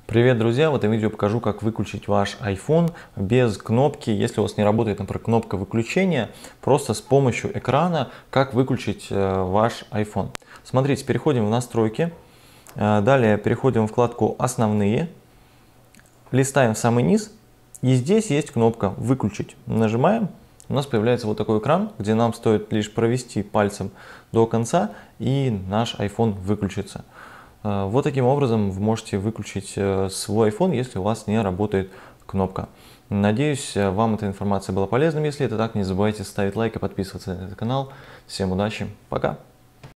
Привет, друзья! В этом видео покажу, как выключить ваш iPhone без кнопки, если у вас не работает, например, кнопка выключения, просто с помощью экрана, как выключить ваш iPhone. Смотрите, переходим в настройки, далее переходим в вкладку «Основные», листаем в самый низ, и здесь есть кнопка «Выключить». Нажимаем, у нас появляется вот такой экран, где нам стоит лишь провести пальцем до конца, и наш iPhone выключится. Вот таким образом вы можете выключить свой iPhone, если у вас не работает кнопка. Надеюсь, вам эта информация была полезной. Если это так, не забывайте ставить лайк и подписываться на этот канал. Всем удачи, пока!